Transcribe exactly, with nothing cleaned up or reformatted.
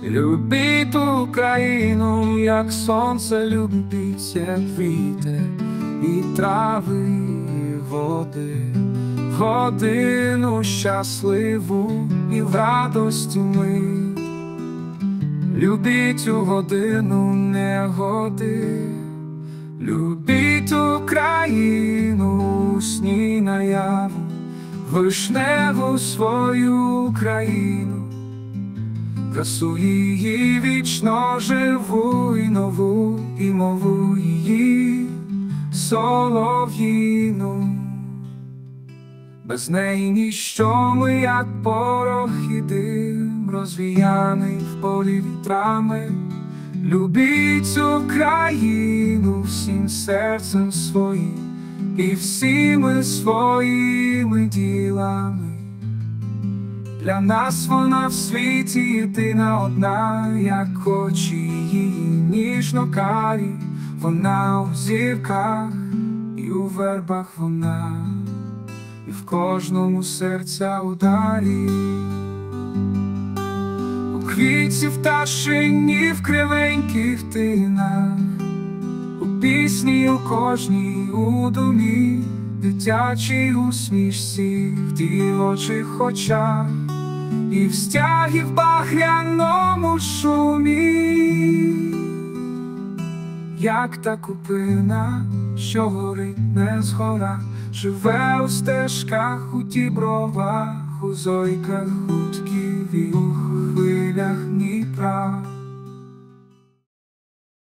Любіть Україну, як сонце любить, як вітер, і трави, і води, годину щасливу і в радості мить. Любіть у годину негоди, любіть Україну у сні наяву, вишневу свою країну, красу її вічно живу і нову, і мову її солов'їну. Без неї ніщо ми, як порох і дим, розвіяний в полі вітрами. Любіть Україну всім серцем своїм і всіми своїми ділами. Для нас вона в світі єдина одна, як очі її ніжно карі. Вона у зірках і у вербах вона, і в кожному серця ударі. У квітці в пташині, в кривеньких тинах, у пісні у кожній у думі, дитячій усмішці, в дівочих очах, і в стягі в багряному шумі. Як та купина, що горить не згора, живе у стежках, у дібровах, у зойках гудків і у